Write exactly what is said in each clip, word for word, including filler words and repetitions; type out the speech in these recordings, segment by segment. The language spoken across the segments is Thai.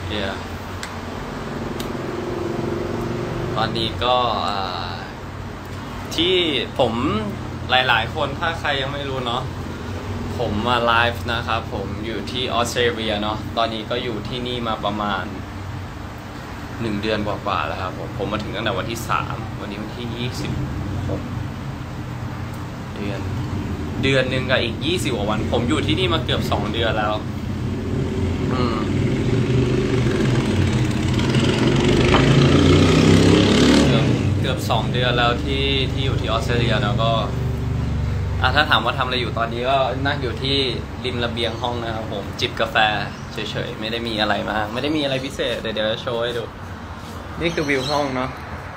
yeah ตอนนี้ก็ที่ผมหลายๆคนถ้าใครยังไม่รู้เนาะผมมาไลฟ์นะครับผมอยู่ที่ออสเตรเลียเนาะตอนนี้ก็อยู่ที่นี่มาประมาณหนึ่งเดือนกว่าๆแล้วครับผมผมมาถึงตั้งแต่วันที่สามวันนี้วันที่ยี่สิบหกเดือนเดือนหนึ่งกับอีกยี่สิบกว่าวันผมอยู่ที่นี่มาเกือบสองเดือนแล้วอืมเกือบเกือบสองเดือนแล้วที่ที่อยู่ที่ออสเตรเลียแล้วก็อ่ะถ้าถามว่าทำอะไรอยู่ตอนนี้ก็นั่งอยู่ที่ริมระเบียงห้องนะครับผมจิบกาแฟเฉยๆไม่ได้มีอะไรมากไม่ได้มีอะไรพิเศษเดี๋ยวเดี๋ยวโชว์ให้ดูนี่คือวิวห้องเนาะ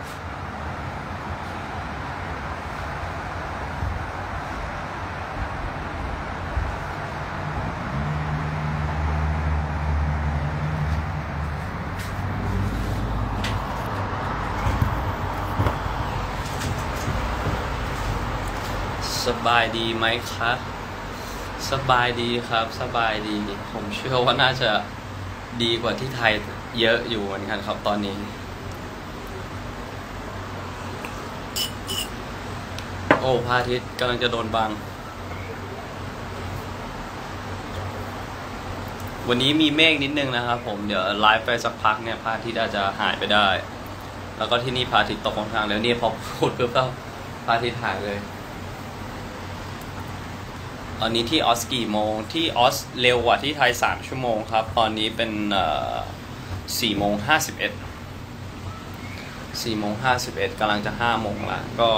สบายดีไหมคะสบายดีครับสบายดีผมเชื่อว่าน่าจะดีกว่าที่ไทยเยอะอยู่เหมือนกันครับตอนนี้โอ้พระอาทิตย์กำลังจะโดนบังวันนี้มีเมฆนิดนึงนะครับผมเดี๋ยวไลฟ์ไปสักพักเนี่ยพระอาทิตย์อาจจะหายไปได้แล้วก็ที่นี่พระอาทิตย์ตกค่อนข้างแล้วนี่พอพูดปุ๊บก็พระอาทิตย์หายเลยตอนนี้ที่ออสกี่โมงที่ออสเร็วกว่าที่ไทยสามชั่วโมงครับตอนนี้เป็นสี่โมงห้าสิบเอ็ดสี่โมงห้าสิบเอ็ดกำลังจะห้าโมงละก็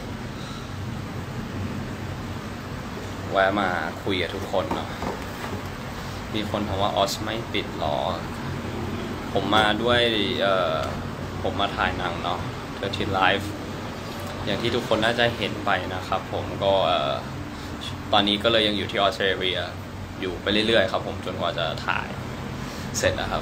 แวะมาคุยกับทุกคนเนาะมีคนถามว่าออสไม่ปิดหรอผมมาด้วยเอ่อผมมาถ่ายหนังเนาะเทอร์ทีไลฟ์อย่างที่ทุกคนน่าจะเห็นไปนะครับผมก็ตอนนี้ก็เลยยังอยู่ที่ออสเตรเลียอยู่ไปเรื่อยๆครับผมจนกว่าจะถ่ายเสร็จนะครับ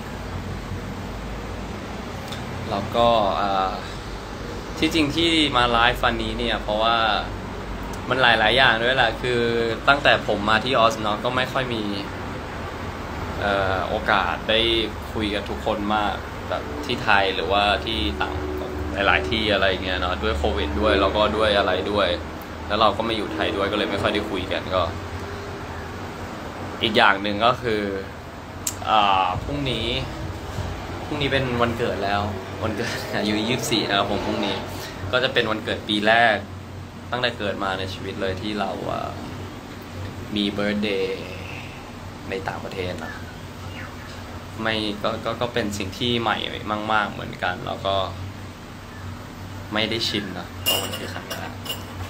แล้วก็ที่จริงที่มาไลฟ์วันนี้เนี่ยเพราะว่ามันหลายๆอย่างด้วยแหละคือตั้งแต่ผมมาที่ออสเนาะก็ไม่ค่อยมีโอกาสได้คุยกับทุกคนมากแบบที่ไทยหรือว่าที่ต่างหลายๆที่อะไรเงี้ยเนาะด้วยโควิดด้วยแล้วก็ด้วยอะไรด้วยแล้วเราก็ไม่อยู่ไทยด้วยก็เลยไม่ค่อยได้คุยกันก็อีกอย่างหนึ่งก็คืออ่าพรุ่งนี้พรุ่งนี้เป็นวันเกิดแล้ววันเกิดอายุยี่สิบสี่นะครับผมพรุ่งนี้ก็จะเป็นวันเกิดปีแรกตั้งแต่เกิดมาในชีวิตเลยที่เรามีเบิร์ธเดย์ในต่างประเทศนะไม่ก็ก็ก็เป็นสิ่งที่ใหม่มากๆเหมือนกันแล้วก็ไม่ได้ชินนะเพราะมันคือครั้งแรก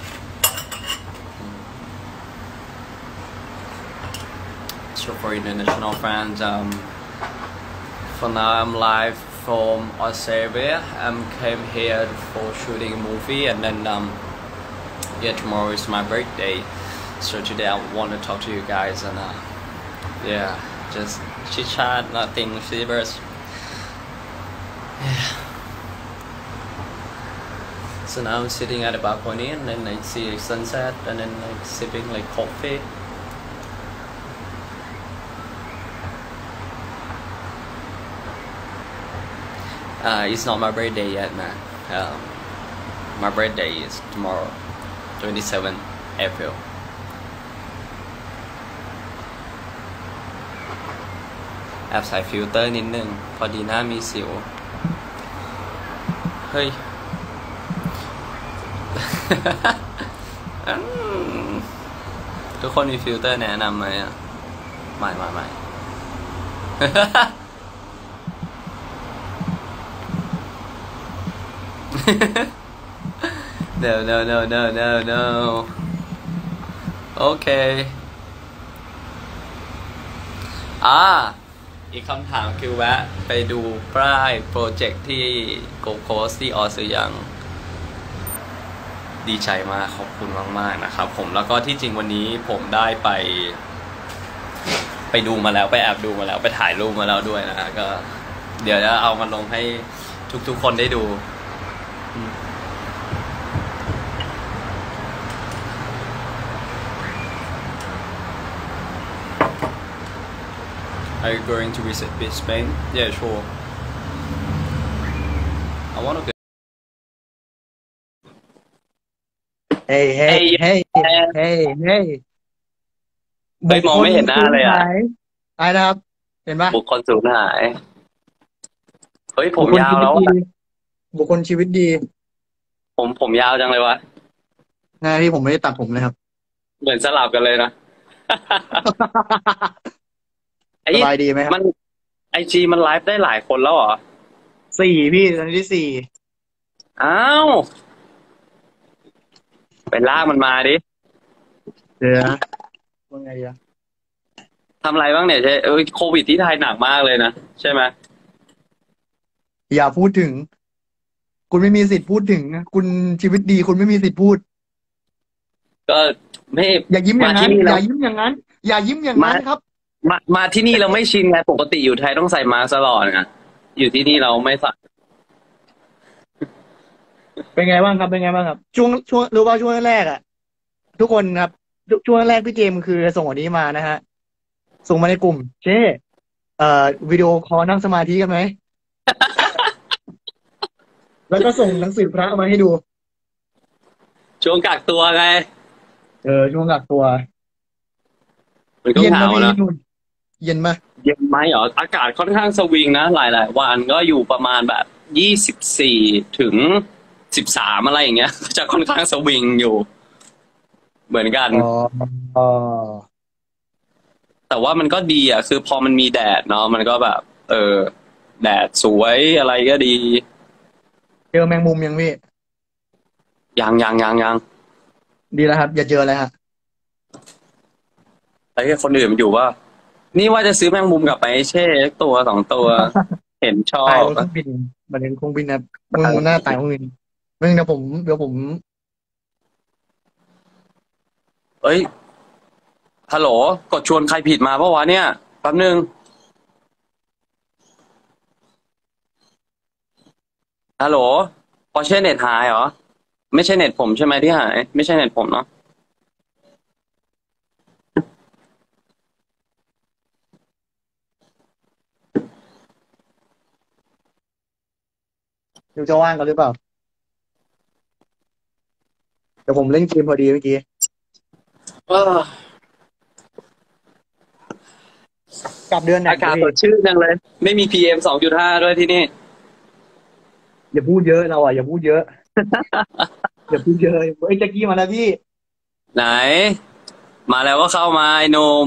So for international fans, um, for now I'm live from Australia. I um, came here for shooting a movie, and then um, yeah, tomorrow is my birthday. So today I want to talk to you guys and uh, yeah, just chit chat, nothing serious. Yeah. So now I'm sitting at the balcony, and then I see a sunset, and then like sipping like coffee. Uh, it's not my birthday yet, man. Um, my birthday is tomorrow, twenty-seventh April. แอบใส่ฟิลเตอร์นิดนึงพอดีหน้ามีสิวเฮ้ย ทุกคนมีฟิลเตอร์แนะนำไหมอ่ะไม่ไม่ไม่ no no no no no no โอเคอ่าอีกคำถามคือแวะไปดูป้ายโปรเจกต์ที่โกโคสที่ออสยังดีใจมากขอบคุณมากๆนะครับผมแล้วก็ที่จริงวันนี้ผมได้ไปไปดูมาแล้วไปแอบดูมาแล้วไปถ่ายรูปมาแล้วด้วยนะก็เดี๋ยวจะเอามาลงให้ทุกๆคนได้ดู Are you going to visit Spain? Yeah, sure. I want to go. เฮ้ยเฮ้ย Hey, เฮ้ย yeah. เฮ้ยเฮ้ยเฮ้ยมองบุคคลไม่เห็นหน้าสูญเลยอ่ะหายอะไรนะครับเห็นปะบุคคลสูญหายเฮ้ยผมบุคคลชีวิตดียาวแล้วอะบุคคลชีวิตดีผมผมยาวจังเลยวะงานที่ผมไม่ได้ตัดผมเลยครับเหมือนสลับกันเลยนะ ไอ้สบายดีไหมครับมันไอจีมันไลฟ์ได้หลายคนแล้วเหรอสี่พี่ตอนนี้ที่สี่อ้าวไปลากมันมาดิเดี๋ยวนะว่าไงดีอะทำอะไรบ้างเนี่ยใช่เอ้ยโควิดที่ไทยหนักมากเลยนะใช่ไหมอย่าพูดถึง คุณไม่มีสิทธิ์พูดถึงนะคุณชีวิตดีคุณไม่มีสิทธิ์พูดก็ไม่อย่ายิ้มอมาย่างนั้นที่นี่เราอย่ายิ้มอย่างนั้น อย่ายิ้มอย่างมานั้นครับมามาที่นี่เราไม่ชินไงปกติอยู่ไทยต้องใส่มาสก์ตลอดไงอยู่ที่นี่เราไม่ใส่เป็นไงบ้างครับเป็นไงบ้างครับช่วงช่วงรู้ว่าช่วงแรกๆอ่ะทุกคนครับช่วช่วงแรกพี่เจมส์คือส่งอันนี้มานะฮะส่งมาในกลุ่มเช่เอ่อวิดีโอคอลนั่งสมาธิกันไหมแล้วก็ส่งหนังสือพระมาให้ดูช่วงกักตัวไงเออช่วงกักตัวมันก็เย็นเหงานะมาพี่นู่นเย็นมาเย็นไหมเหรออากาศค่อนข้างสวิงนะหลายๆวันก็อยู่ประมาณแบบยี่สิบสี่ถึงสิบสามอะไรอย่างเงี้ยจะค่อนข้างสวิงอยู่เหมือนกันอ๋ออ๋อแต่ว่ามันก็ดีอ่ะคือพอมันมีแดดเนาะมันก็แบบ เออแดดสวยอะไรก็ดีเจอแมงมุมยังพี่ยังยังยังยังดีแล้วครับอย่าเจอเลยฮะแต่ที่คนอื่นมันอยู่ว่า นี่ว่าจะซื้อแมงมุมกลับไปให้เช่ตัวสองตัวเห็นชอตายบอะบนเครื่องบินมันเป็นเครื่องบินนะมึงมันหน้าตายเครื่องบินมึงเดี๋ยวผมเดี๋ยวผมเอ้ยฮัลโหลกดชวนใครผิดมาปะวะเนี่ยแป๊บนึงฮัลโหลพอเช่เน็ตหายเหรอไม่ใช่เน็ตผมใช่ไหมที่หายไม่ใช่เน็ตผมเนาะเดี๋ยวจะว่างกันหรือเปล่าเดี๋ยวผมเล่นเกมพอดีเมื่อกี้เออกลับเดือนไหนอากาศสพี่ดชื่นจังเลยไม่มีพีเอ็มสองจุดห้าด้วยที่นี่อย่าพูดเยอะเราอ่ะอย่าพูดเยอะอย่าพูดเยอะไอ้ยแจ็คกี้มาแล้วพี่ไหนมาแล้วก็เข้ามาไอ้หนม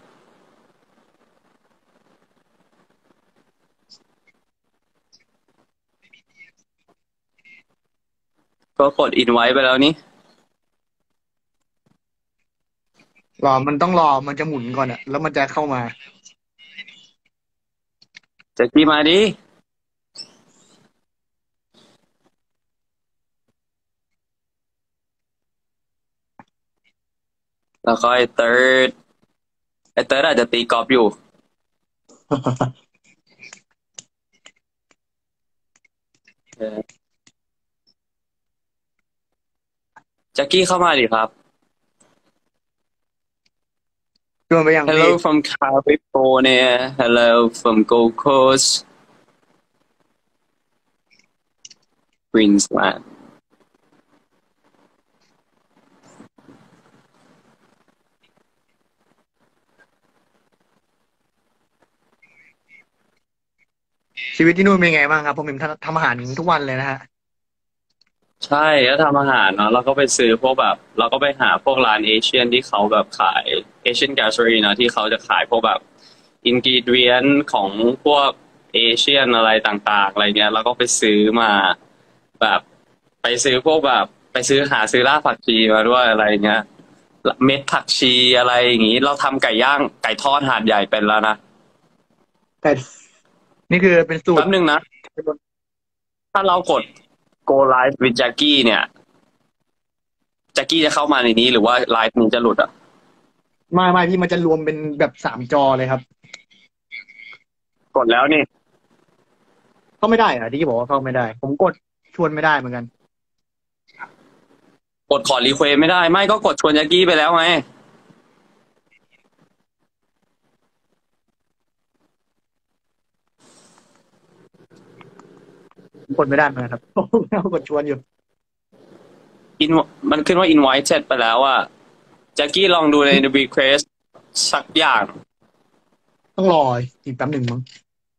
ก็กดอินไว้ไปแล้วนี่รอมันต้องรอมันจะหมุนก่อนอ่ะแล้วมันจะเข้ามาแจ็คกี้มาดิแล้วก็ไอ้เติร์ดไอ้เติร์ดอาจจะตีกอล์ฟอยู่เออแจ็คกี้เข้ามาดิครับชวนไปยังพี่ Hello from California Hello from Gold Coast Queensland ชีวิตที่นู่นเป็นไงบ้างครับผมเห็นทำอาหารทุกวันเลยนะฮะใช่แล้วทำอาหารเนาะเราก็ไปซื้อพวกแบบเราก็ไปหาพวกร้านเอเชียนที่เขาแบบขายเอเชียน grocery เนาะที่เขาจะขายพวกแบบอินกิเดียนของพวกเอเชียนอะไรต่างๆอะไรเงี้ยเราก็ไปซื้อมาแบบไปซื้อพวกแบบไปซื้อหาซื้อรากผักชีมาด้วยอะไรเงี้ยเม็ดผักชีอะไรอย่างงี้เราทำไก่ย่างไก่ทอดหาดใหญ่เป็นแล้วนะแต่นี่คือเป็นสูตรแป๊บนึงนะถ้าเรากด go live with Jackie เนี่ยแจ็คกี้จะเข้ามาในนี้หรือว่าไลฟ์นี้จะหลุดอ่ะไม่ไม่พี่มันจะรวมเป็นแบบสามจอเลยครับกดแล้วนี่เข้าไม่ได้เหรอะที่บอกว่าเข้าไม่ได้ผมกดชวนไม่ได้เหมือนกันกดขอรีเควสไม่ได้ไม่ก็กดชวนแจ็คกี้ไปแล้วไงกดไม่ได้เหมือนกันครับกดชวนอยู่อินมันขึ้นว่า invited ไปแล้วอะแจ็คกี้ลองดูใน request สักอย่างต้องรออีกแป๊บหนึ่งมั้ง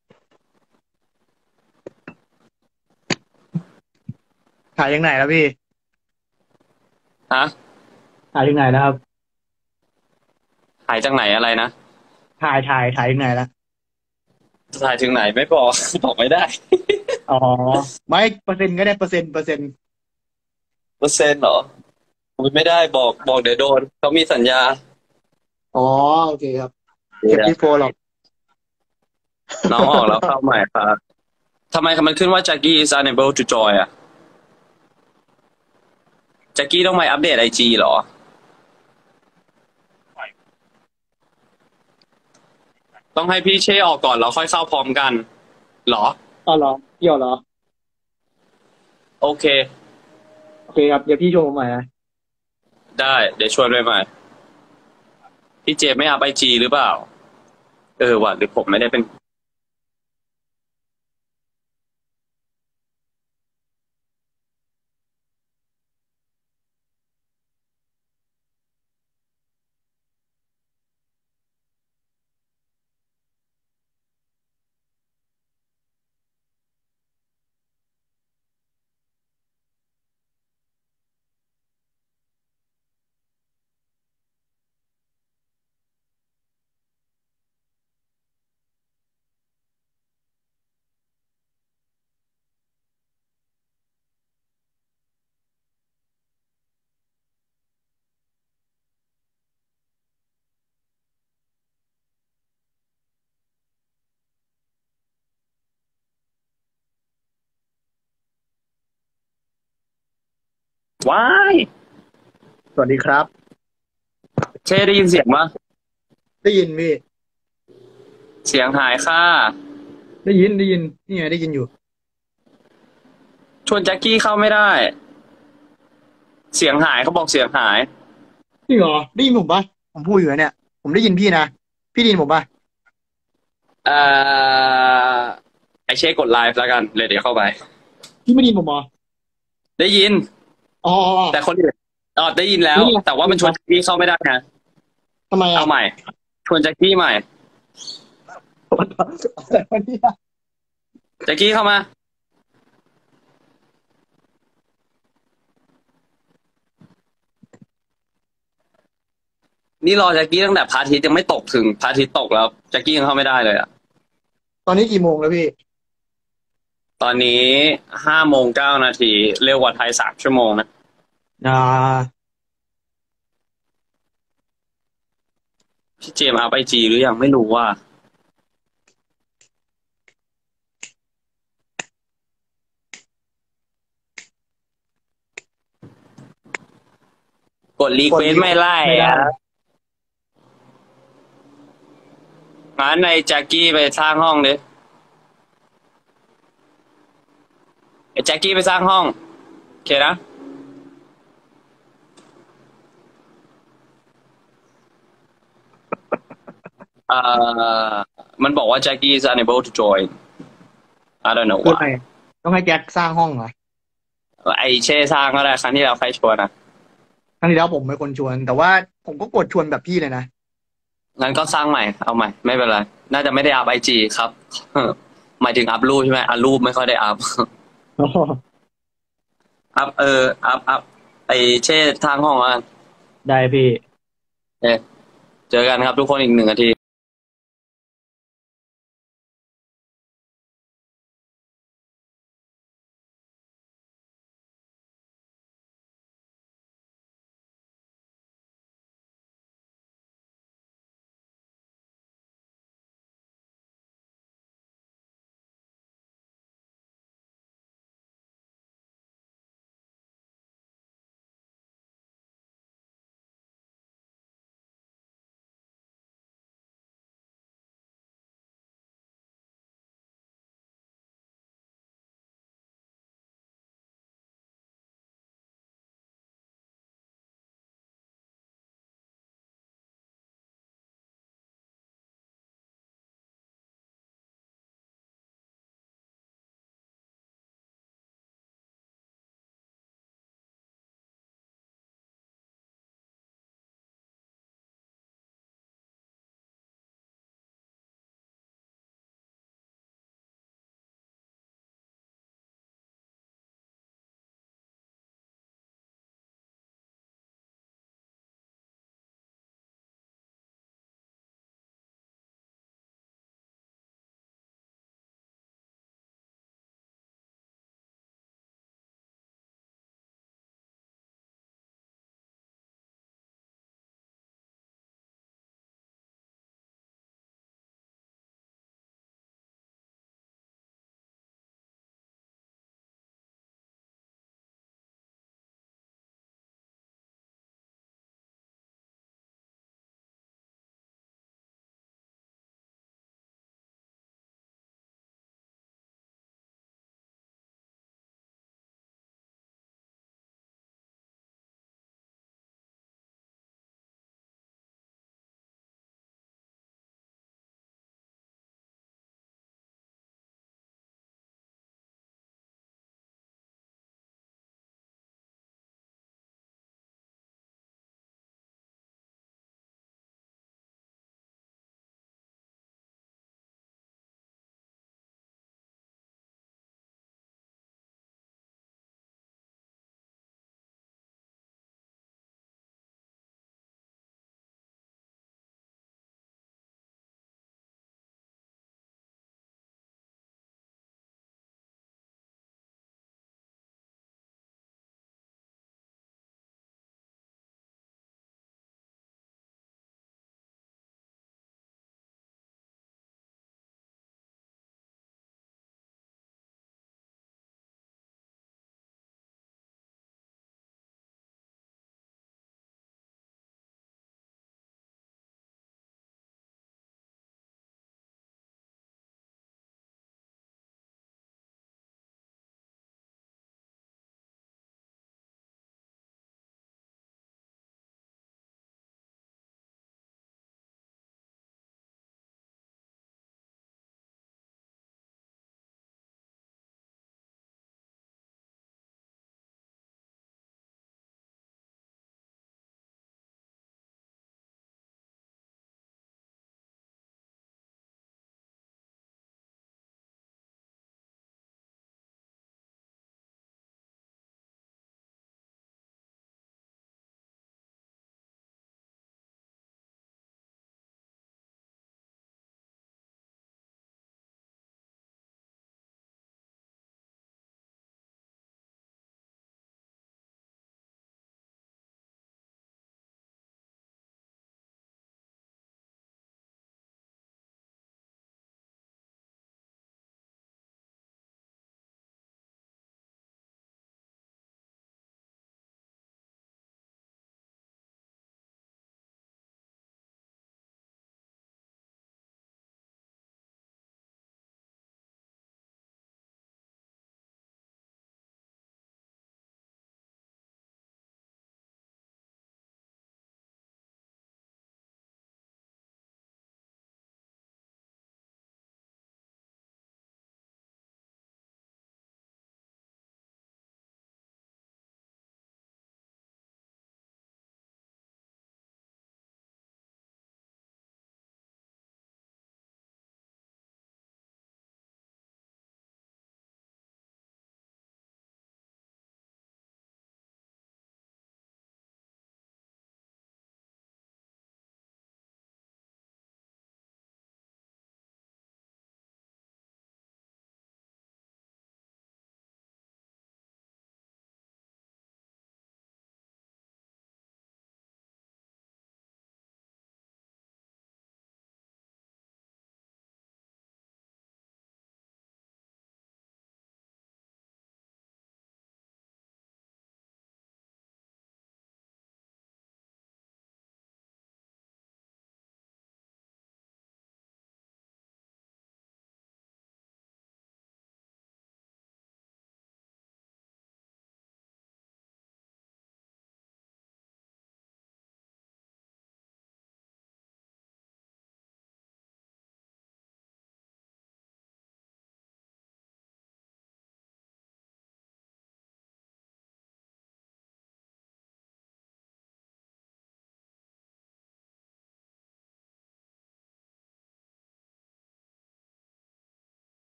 ถ่ายยังไหนแล้วพี่ฮะถ่ายยังไหนแล้วครับหายจากไหนอะไรนะถ่ายถ่ายถ่ายยังไหนแล้วถ่ายถึงไหนไม่บอก บอกไม่ได้อ๋อไม่เปอร์เซ็นต์ก็ได้เปอร์เซ็นต์เปอร์เซ็นต์เปอร์เซ็นต์เหรอไม่ได้บอกบอกเดี๋ยวโดนเขามีสัญญาอ๋อโอเคครับเก็บที่โฟหรอกน้องออกแล้วเข้าใหม่ครับทำไมมันขึ้นว่า Jackie is unable to join อ่ะ Jackie ต้องไปอัปเดตไอจีเหรอ ต้องให้พี่เช่ออกก่อนแล้วค่อยเข้าพร้อมกัน เหรออ๋อเหรอเกี่ยวเหรอโอเคโอเคครับเดี๋ยวพี่โชว์ผมใหม่นะได้เดี๋ยวชวนไปใหม่ พี่เจไม่อัพไอจีหรือเปล่า เออว่ะหรือผมไม่ได้เป็น ว้ายสวัสดีครับเช่ได้ยินเสียงปะได้ยินพี่เสียงหายค่ะได้ยินได้ยินนี่ไงได้ยินอยู่ชวนแจ็คกี้เข้าไม่ได้ เสียงหายเขาบอกเสียงหายจริงเหรอได้ยินผมปะผมพูดอยู่นะเนี่ย ผมได้ยินพี่นะพี่ได้ยินผมปะเอ่อไอเช่กดไลฟ์แล้วกันเลยเดี๋ยวเข้าไปพี่ไม่ได้ยินผมเหรอได้ยินอ๋อแต่คนอื่นอ๋อได้ยินแล้วนี่ไงแต่ว่ามันชวนแจ็คกี้เข้าไม่ได้นะทำไมอ่ะเอาใหม่ ชวนแจ็คกี้ใหม่อะไรวะเนี่ยแจ็คกี้เข้ามา นี่รอแจ็คกี้ตั้งแต่พระอาทิตย์ยังไม่ตกถึงพระอาทิตย์ตกแล้วแจ็คกี้ยังเข้าไม่ได้เลยอะตอนนี้กี่โมงแล้วพี่ตอนนี้ห้าโมงเก้านาทีเร็วกว่าไทยสามชั่วโมงนะอ่าพี่เจมส์อัพไอจีหรือยังไม่รู้ว่า กดรีเควสไม่ไล่ไม่ได้อะงั้นในแจ็คกี้ไปสร้างห้องดิไอ้แจ็คกี้ไปสร้างห้องโอเคนะเอ่อมันบอกว่า Jackie is unable to join I don't know คือ why ไงต้องให้แจ็คสร้างห้องเหรอไอเช่สร้างก็ได้ครั้งที่เราใครชวนนะครั้งที่แล้วผมเป็นคนชวน แต่ว่าผมก็กดชวนแบบพี่เลยนะงั้นก็สร้างใหม่เอาใหม่ไม่เป็นไรน่าจะไม่ได้อัพไอจีครับ หมายถึงอัพรูปใช่ไหมอัพรูปไม่ค่อยได้อัพ อัพเอออัพอัพไอเช่สร้างห้องอ่ะได้พี่เออเจอกันครับทุกคนอีกหนึ่งนาที